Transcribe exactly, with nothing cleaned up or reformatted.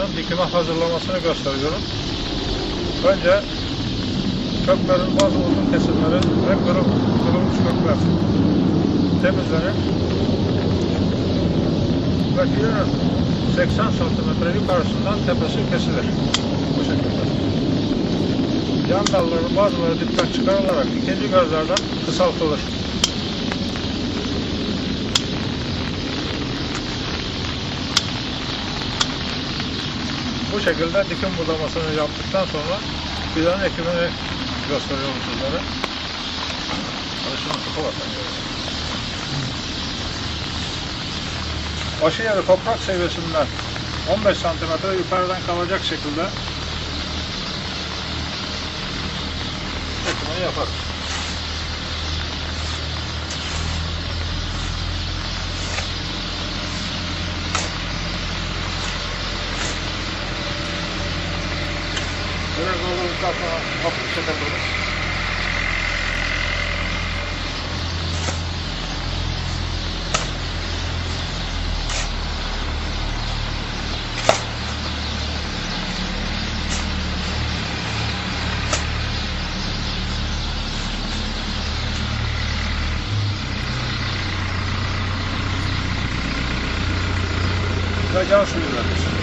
köklerin dikime hazırlamasını gösteriyorum. Önce köklerin bazı uzun kesimleri ve kırık, kırılmış kökler temizlenir ve filin seksen santimetre yukarısından tepesi kesilir. Bu şekilde. Yan dalların bazıları dipten çıkarılarak ikinci gözlerden kısaltılır. Bu şekilde dikim budamasını yaptıktan sonra fidan ekimini gösteriyorum sizlere. Hadi şunu sıkı bakın. Başı yeri toprak seviyesinden on beş santimetre yukarıdan kalacak şekilde ekimini yaparız. Biraz doldurduktan sonra hafif çekebiliriz. Ve can suyu veririz.